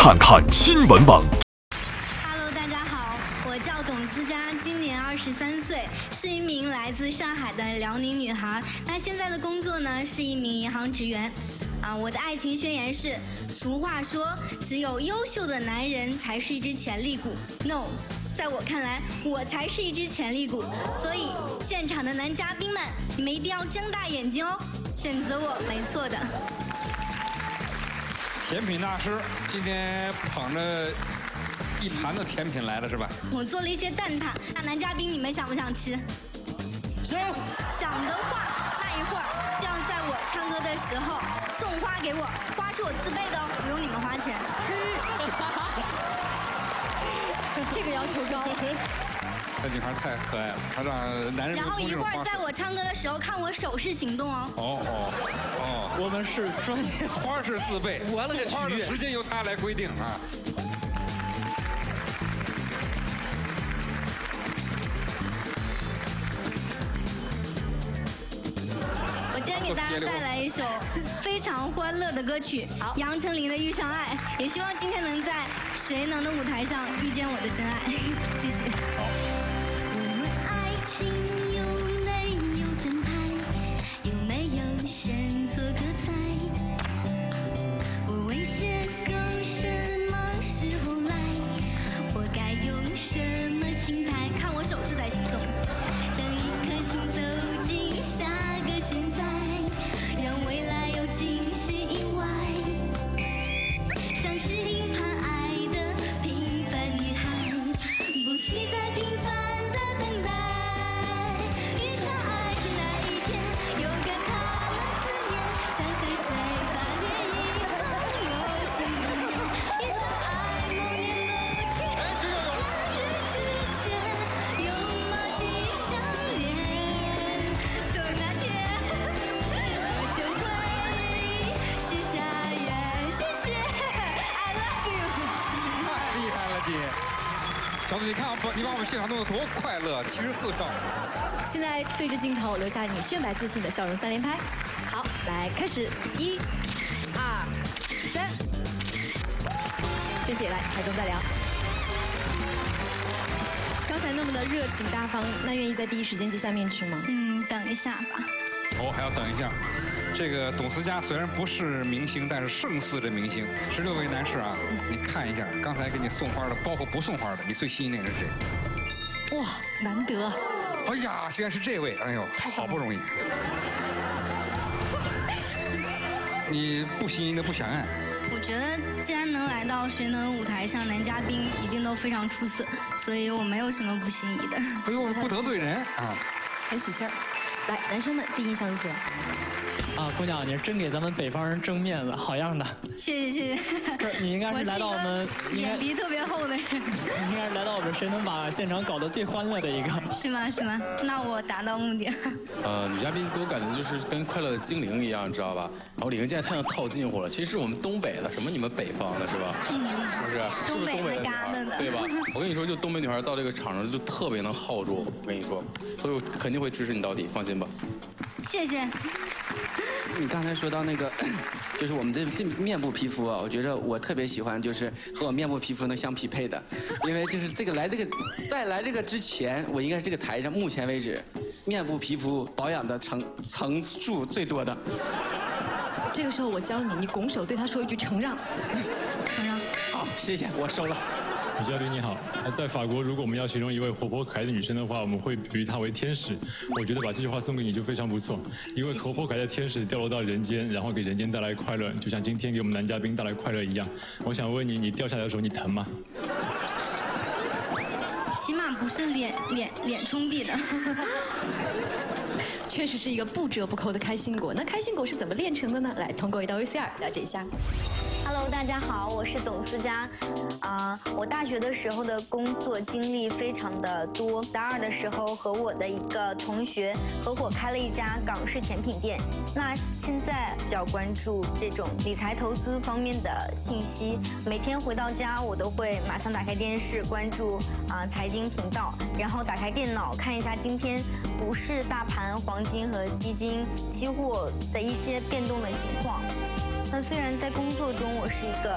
看看新闻网。 Hello， 大家好，我叫董思佳，今年23岁，是一名来自上海的辽宁女孩。那现在的工作呢，是一名银行职员。我的爱情宣言是：俗话说，只有优秀的男人才是一只潜力股。No， 在我看来，我才是一只潜力股。所以，现场的男嘉宾们，你们一定要睁大眼睛哦，选择我没错的。 甜品大师今天捧着一盘子甜品来了是吧？ 我做了一些蛋挞，那男嘉宾你们想不想吃？ 想。 想的话，那一会儿就要在我唱歌的时候送花给我，花是我自备的哦，不用你们花钱。 这个要求高。 这女孩太可爱了，她让男人。 然后一会儿在我唱歌的时候看我手势行动哦。 哦， 我们是专业， 花是自备， 我了个花的时间由她来规定啊。 我今天给大家带来一首非常欢乐的歌曲，杨丞琳的《遇上爱》，也希望今天能在谁能的舞台上遇见我的真爱，谢谢。 好。 我们爱情有没有正派？有没有线索可猜？我危险够什么时候来？我该用什么心态？看我手势在行动。等一颗心走进下个现在，让未来有惊喜意外。像是硬盘爱的平凡女孩，不需再平凡的等待。遇上爱的那一天，有个他们思念，想想谁把涟漪放我心里面。遇上爱某年某天，两人之间拥抱即相恋，走那天我就会许下愿。谢谢 ，I love you。 太厉害了你，小子，你看你把我们现场弄得多快乐，74票。 现在对着镜头留下你炫白自信的笑容3连拍。好，来开始，1、2、3。谢谢，来台中再聊。刚才那么的热情大方，那愿意在第一时间接下面具吗？ 等一下吧。 还要等一下。这个董思佳虽然不是明星，但是胜似的明星。16位男士啊，你看一下，刚才给你送花的，包括不送花的，你最吸引的人是谁？ 哇，难得。 哎呀，居然是这位！哎呦，好不容易。你不吸引的不想按。 我觉得既然能来到谁能舞台上，男嘉宾一定都非常出色，所以我没有什么不心仪的。 哎呦，不得罪人啊！ 很喜气儿。来，男生们第一印象如何？ 姑娘，你是真给咱们北方人争面子，好样的！ 谢谢。 你应该是来到我们眼皮特别厚的人。 你应该是来到我们谁能把现场搞得最欢乐的一个。 是吗？那我达到目的了。 女嘉宾给我感觉就是跟快乐的精灵一样，你知道吧？然后李根现在太像套近乎了，其实是我们东北的，什么你们北方的是吧？是不是？ 东北的女孩，对吧？我跟你说，就东北女孩到这个场上就特别能耗住，我跟你说，所以我肯定会支持你到底，放心吧。 谢谢。 你刚才说到那个，就是我们这面部皮肤啊，我觉得我特别喜欢，就是和我面部皮肤能相匹配的，因为就是在来这个之前，我应该是这个台上目前为止面部皮肤保养的层数最多的。 这个时候我教你，你拱手对他说一句承让。 承让。 好，谢谢，我收了。 女嘉宾你好，在法国，如果我们要形容一位活泼可爱的女生的话，我们会比喻她为天使。我觉得把这句话送给你就非常不错，因为活泼可爱的天使掉落到人间，然后给人间带来快乐，就像今天给我们男嘉宾带来快乐一样。我想问你，你掉下来的时候你疼吗？ 起码不是脸冲地的。 确实是一个不折不扣的开心果。那开心果是怎么炼成的呢？来，通过一道 VCR 了解一下。 Hello， 大家好，我是董思佳。我大学的时候的工作经历非常的多。大二的时候和我的一个同学合伙开了一家港式甜品店。那现在比较关注这种理财投资方面的信息。每天回到家，我都会马上打开电视关注财经频道，然后打开电脑看一下今天股市、大盘、黄金和基金、期货的一些变动的情况。那虽然在工作中我是一个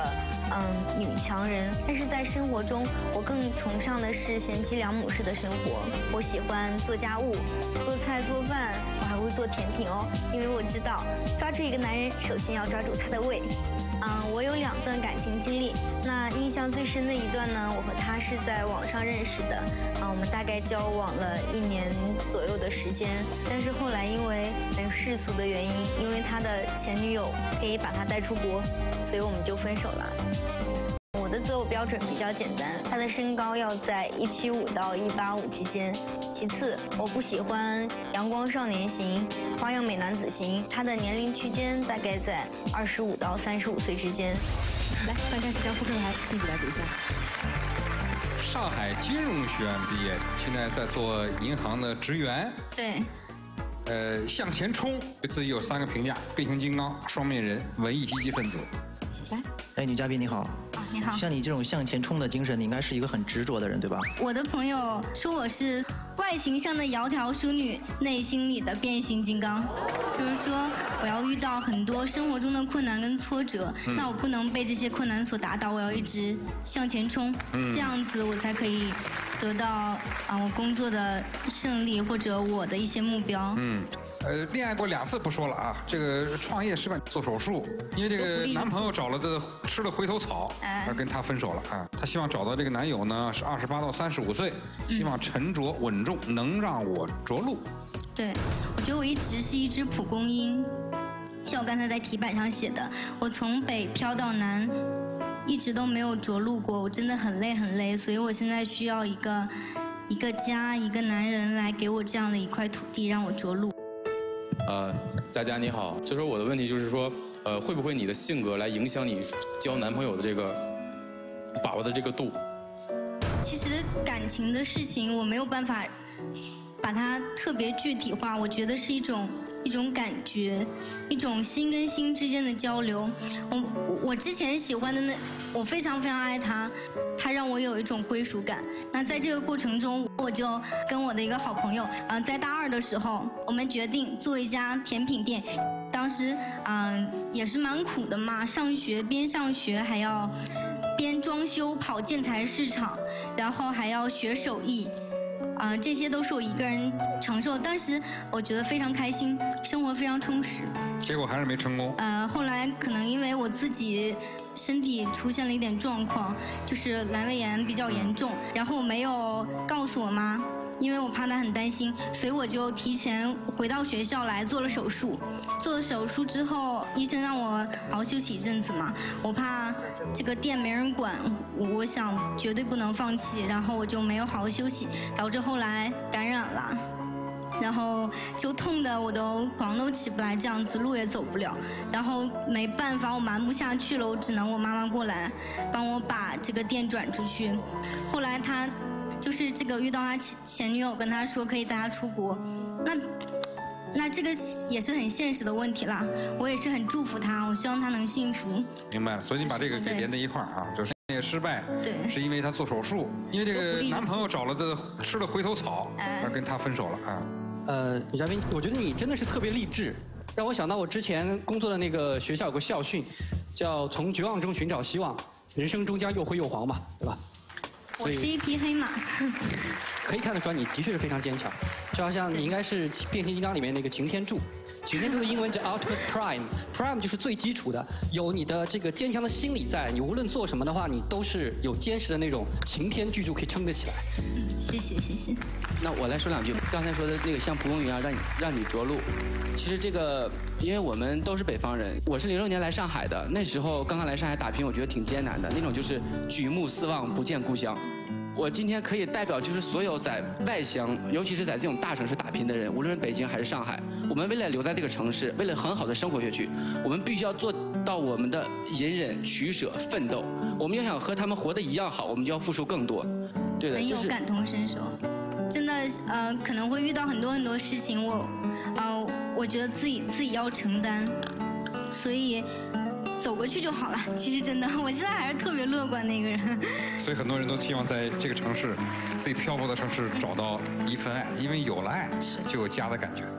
女强人，但是在生活中，我更崇尚的是贤妻良母式的生活。我喜欢做家务、做菜做饭，我还会做甜品哦，因为我知道抓住一个男人，首先要抓住他的胃。我有2段感情经历，那印象最深的一段呢，我和他是在网上认识的，我们大概交往了1年左右的时间，但是后来因为很世俗的原因，因为他的前女友可以把他带出国，所以我们就分手了。我的择偶标准比较简单，他的身高要在175到185之间。其次，我不喜欢阳光少年型、花样美男子型，他的年龄区间大概在25到35岁之间。 来，翻开4张扑克牌，进去了解一下。 上海金融学院毕业，现在在做银行的职员。 对。 向前冲，对自己有3个评价：变形金刚、双面人、文艺积极分子。 来， 哎，女嘉宾你好。 你好。 像你这种向前冲的精神，你应该是一个很执着的人，对吧？ 我的朋友说我是外形上的窈窕淑女，内心里的变形金刚。就是说，我要遇到很多生活中的困难跟挫折，那我不能被这些困难所打倒，我要一直向前冲，这样子我才可以得到我工作的胜利或者我的一些目标。 恋爱过2次不说了啊，这个创业失败做手术，因为这个男朋友吃了回头草，而跟他分手了啊。他希望找到这个男友呢是28到35岁，希望沉着稳重，能让我着陆。 对，我觉得我一直是一只蒲公英，像我刚才在题板上写的，我从北飘到南，一直都没有着陆过，我真的很累很累，所以我现在需要一个家，一个男人来给我这样的一块土地，让我着陆。 佳佳你好，就说我的问题就是说，会不会你的性格来影响你交男朋友的这个把握的这个度？ 其实感情的事情我没有办法把它特别具体化，我觉得是一种感觉，一种心跟心之间的交流。我之前喜欢的我非常非常爱他，他让我有一种归属感。那在这个过程中，我就跟我的一个好朋友，在大2的时候，我们决定做一家甜品店。当时也是蛮苦的嘛，边上学还要边装修跑建材市场，然后还要学手艺。这些都是我一个人承受，当时我觉得非常开心，生活非常充实。 结果还是没成功。 后来可能因为我自己身体出现了一点状况，就是阑尾炎比较严重，然后我没有告诉我妈，因为我怕她很担心，所以我就提前回到学校来做了手术。做了手术之后，医生让我好好休息一阵子嘛，我怕这个店没人管，我想绝对不能放弃，然后我就没有好好休息，导致后来感染了。然后就痛的我都床都起不来，这样子路也走不了，然后没办法，我瞒不下去了，我只能我妈妈过来帮我把这个店转出去。后来他就是这个遇到他前女友跟他说可以带他出国，那这个也是很现实的问题啦。我也是很祝福他，我希望他能幸福。 明白了，所以你把这个给连在一块儿啊，就是也失败， 对， 是因为他做手术，因为这个男朋友吃了回头草，而跟他分手了啊。 女嘉宾，我觉得你真的是特别励志，让我想到我之前工作的那个学校有个校训，叫从绝望中寻找希望，人生终将又灰又黄嘛，对吧？ 我是一匹黑马。 可以看得出来，你的确是非常坚强，就好像你应该是变形金刚里面那个擎天柱。擎天柱的英文叫 Optimus Prime，Prime 就是最基础的，有你的这个坚强的心理在，你无论做什么的话，你都是有坚实的那种擎天巨柱可以撑得起来。 谢谢谢谢。 那我来说2句，刚才说的那个像蒲公英啊，让你着陆。其实这个，因为我们都是北方人，我是06年来上海的，那时候刚刚来上海打拼，我觉得挺艰难的，那种就是举目四望不见故乡。我今天可以代表就是所有在外乡，尤其是在这种大城市打拼的人，无论是北京还是上海，我们为了留在这个城市，为了很好的生活下去，我们必须要做到我们的隐忍、取舍、奋斗。我们要想和他们活得一样好，我们就要付出更多。对的， 很有感同身受。真的可能会遇到很多很多事情，我觉得自己要承担，所以走过去就好了。其实真的，我现在还是特别乐观的一个人。 所以很多人都希望在这个城市，自己漂泊的城市找到一份爱，因为有了爱，就有家的感觉。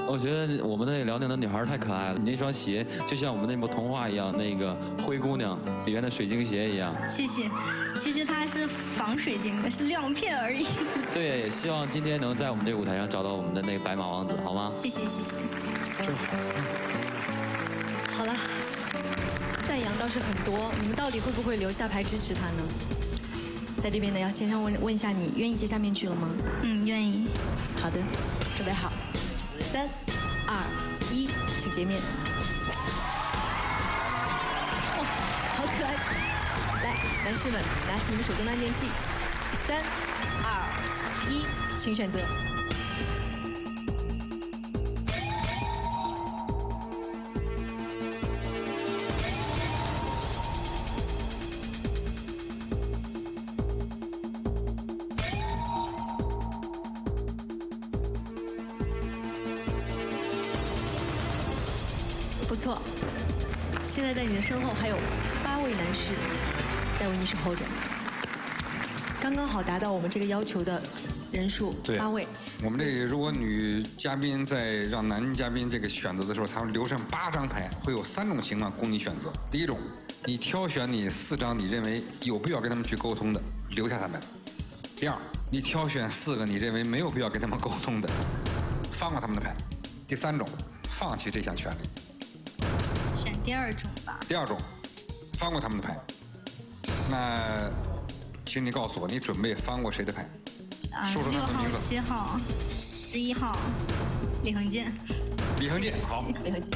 我觉得我们那辽宁的女孩太可爱了，你那双鞋就像我们那部童话一样，那个灰姑娘里面的水晶鞋一样。 谢谢。其实它是防水晶的，是亮片而已。 对，也希望今天能在我们这个舞台上找到我们的那个白马王子，好吗？ 谢谢谢谢。 真好。好了，赞扬倒是很多，你们到底会不会留下牌支持他呢？在这边呢，要先问一下你，愿意接下面具了吗？ 嗯，愿意。 好的，准备好，3、2、1，请洁面。哦，好可爱！来，男士们，拿起你们手中的按键器，3、2、1，请选择。不错，现在在你的身后还有8位男士在为你守候着，刚刚好达到我们这个要求的人数8位。 我们这个如果女嘉宾在让男嘉宾这个选择的时候，他们留上8张牌，会有3种情况供你选择。第一种，你挑选你4张你认为有必要跟他们去沟通的，留下他们；第二，你挑选4个你认为没有必要跟他们沟通的，翻过他们的牌；第3种，放弃这项权利。 选第2种吧。 第2种，翻过他们的牌。那，请你告诉我，你准备翻过谁的牌？说出他 6号、 们的名字。 7号、11号，李恒健。 李恒健，好。 李恒健。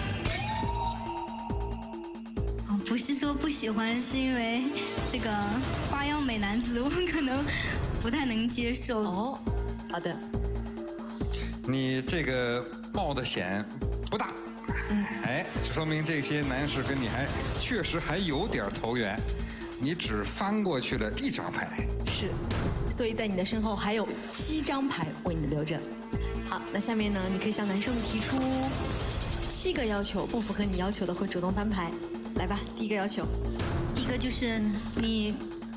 哦，不是说不喜欢，是因为这个花样美男子，我可能不太能接受。 哦，好的。 你这个冒的险不大。哎，说明这些男士跟你确实还有点投缘，你只翻过去了1张牌。 是，所以在你的身后还有7张牌为你留着。好，那下面呢，你可以向男生们提出7个要求，不符合你要求的会主动翻牌。来吧，第一个要求。 第一个就是你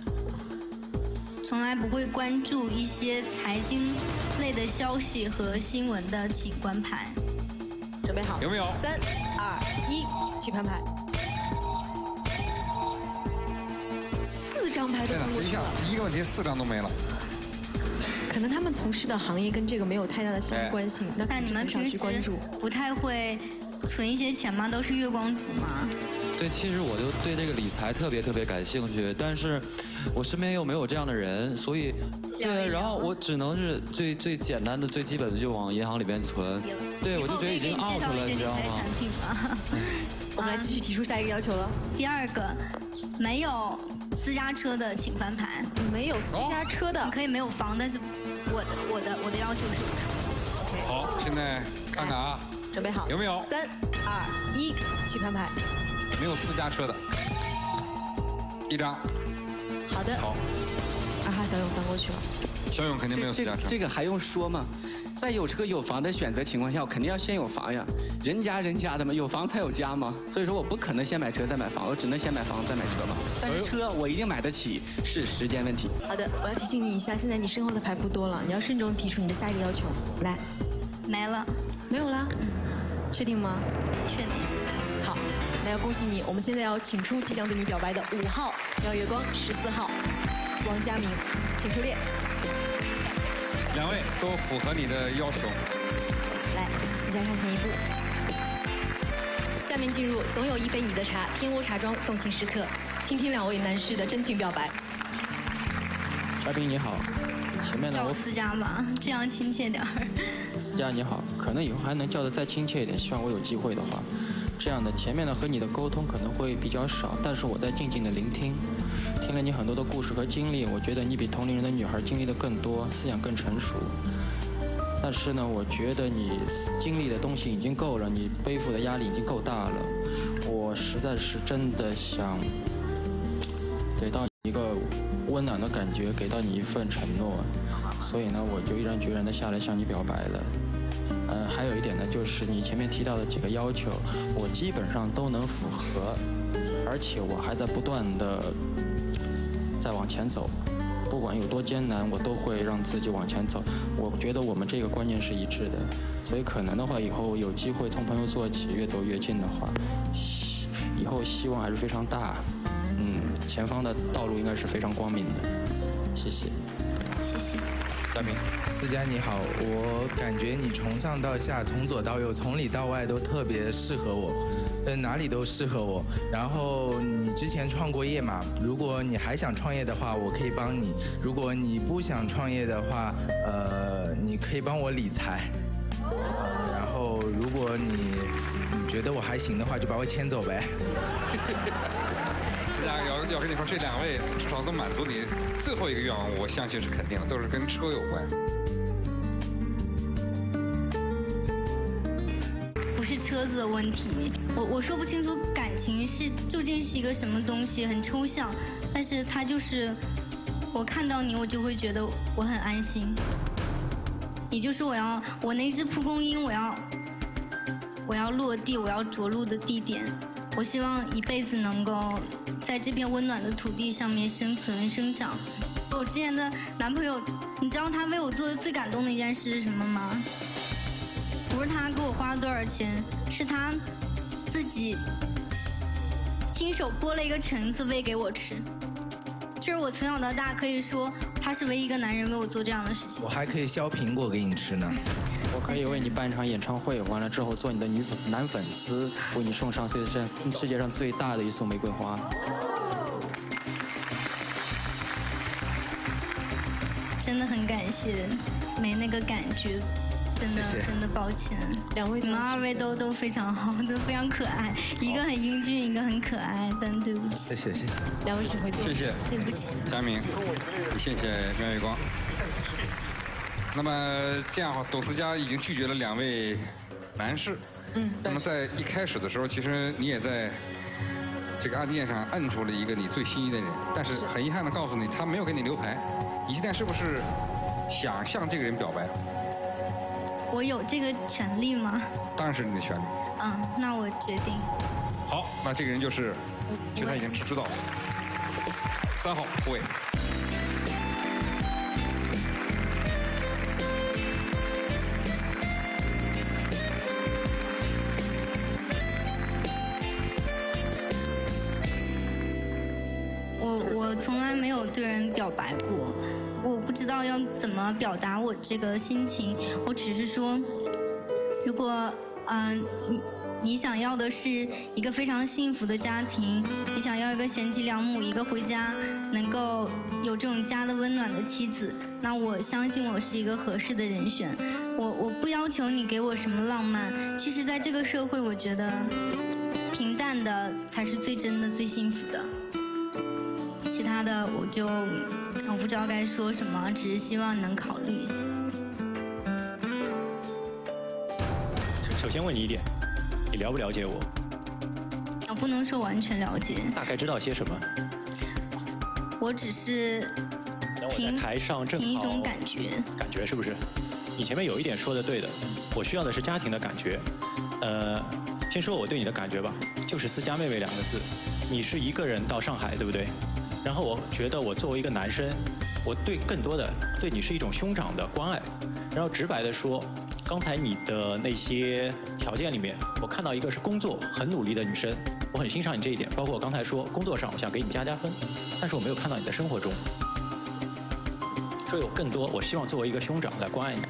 从来不会关注一些财经类的消息和新闻的，请关牌。 准备好？ 有没有 ？3、2、1，请翻牌。4张牌都翻过去了。 一个问题4张都没了。 可能他们从事的行业跟这个没有太大的相关性，那你们平时不太会存一些钱吗？都是月光族吗？ 对，其实我就对这个理财特别感兴趣，但是我身边又没有这样的人，所以对，然后我只能是最简单的、最基本的就往银行里边存。对，我就觉得已经 out 了，你知道吗？ 我们来继续提出下一个要求了。 第2个，没有私家车的请翻牌。 没有私家车的， 你可以没有房，但是我的要求是有车。 好，现在看看啊， 准备好？ 有没有 ？3、2、1，请翻牌。 没有私家车的，1张。 好的。 好。 2号小勇翻过去了。 小勇肯定没有私家车。 这个还用说吗？在有车有房的选择情况下，我肯定要先有房呀。人家的嘛，有房才有家嘛。所以说我不可能先买车再买房，我只能先买房再买车嘛。但是车我一定买得起，是时间问题。 好的，我要提醒你一下，现在你身后的牌不多了，你要慎重提出你的下一个要求。来， 没了， 没有啦。确定吗？ 确定。 好，那要恭喜你，我们现在要请出即将对你表白的5号廖月光，14号王佳明，请出列。 2位都符合你的要求。 来，自家上前一步。下面进入总有一杯你的茶，天屋茶庄动情时刻，听听2位男士的真情表白。 嘉宾你好，前面呢叫我思佳吧，这样亲切点儿。 思佳你好，可能以后还能叫得再亲切一点，希望我有机会的话。这样的前面呢和你的沟通可能会比较少，但是我在静静的聆听，听了你很多的故事和经历，我觉得你比同龄人的女孩经历的更多，思想更成熟。但是呢，我觉得你经历的东西已经够了，你背负的压力已经够大了。我实在是真的想给到你一个温暖的感觉，给到你一份承诺，所以呢，我就毅然决然的下来向你表白了。还有一点呢，就是你前面提到的几个要求，我基本上都能符合，而且我还在不断的在往前走。 不管有多艰难，我都会让自己往前走。我觉得我们这个观念是一致的，所以可能的话，以后有机会从朋友做起，越走越近的话，以后希望还是非常大。前方的道路应该是非常光明的。谢谢。 谢谢。 嘉宾， 思佳你好，我感觉你从上到下，从左到右，从里到外都特别适合我，哪里都适合我。然后你之前创过业嘛？如果你还想创业的话，我可以帮你；如果你不想创业的话，你可以帮我理财。然后如果你觉得我还行的话，就把我牵走呗。 思佳要跟你说，这2位至少都满足你最后一个愿望，我相信是肯定的，都是跟车有关。 不是车子的问题，我说不清楚感情究竟是一个什么东西，很抽象，但是它就是我看到你，我就会觉得我很安心。也就是我那只蒲公英，我要落地，我要着陆的地点。我希望一辈子能够在这片温暖的土地上面生存生长。我之前的男朋友，你知道他为我做的最感动的一件事是什么吗？不是他给我花了多少钱，是他自己亲手剥了一个橙子喂给我吃。这是我从小到大可以说他是唯一一个男人为我做这样的事情。 我还可以削苹果给你吃呢。 我可以为你办一场演唱会，完了之后做你的男粉丝，为你送上世界上最大的一束玫瑰花。 真的很感谢，没那个感觉，真的抱歉。 2位， 你们2位都非常好，都非常可爱，一个很英俊，一个很可爱，但对不起。 谢谢。 2位请回座。 谢谢。 对不起。 佳明，谢谢袁月光。那么这样的话，董思佳已经拒绝了2位男士。那么在一开始的时候，其实你也在这个案件上摁出了一个你最心仪的人，但是很遗憾的告诉你，他没有给你留牌。你现在是不是想向这个人表白？ 我有这个权利吗？ 当然是你的权利。 那我决定。 好，那这个人就是其实他已经知道了。3号胡伟。 我从来没有对人表白过，我不知道要怎么表达我这个心情。我只是说，如果你想要的是一个非常幸福的家庭，你想要一个贤妻良母，一个回家能够有这种家的温暖的妻子，那我相信我是一个合适的人选。我不要求你给我什么浪漫，其实在这个社会，我觉得平淡的才是最真的、最幸福的。其他的我不知道该说什么，只是希望你能考虑一下。 首先问你一点，你了不了解我？ 我不能说完全了解。 大概知道些什么？ 我只是凭台上正好凭一种感觉。 感觉是不是？你前面有一点说的对的，我需要的是家庭的感觉。先说我对你的感觉吧，就是思佳妹妹2个字。你是一个人到上海，对不对？然后我觉得我作为一个男生，我更多的对你是一种兄长的关爱。然后直白的说，刚才你的那些条件里面，我看到一个是工作很努力的女生，我很欣赏你这一点。包括我刚才说工作上我想给你加分，但是我没有看到你的生活中。所以我希望作为一个兄长来关爱你。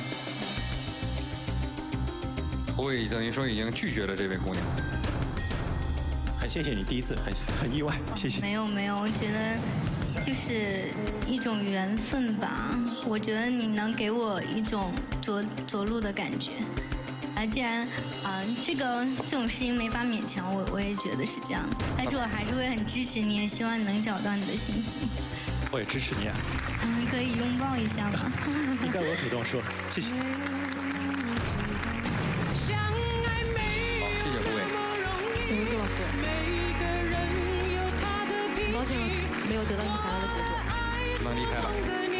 胡伟等于说已经拒绝了这位姑娘。 很谢谢你第一次，很意外，谢谢。 没有，我觉得就是一种缘分吧。我觉得你能给我一种着陆的感觉。既然这种事情没法勉强我也觉得是这样。但是我还是会很支持你，也希望你能找到你的幸福。 我也支持你啊。 可以拥抱一下吗？ 应该我主动说，谢谢。 好，谢谢胡伟。 请回座吧，各位。很抱歉没有得到你想要的结果。 能离开了。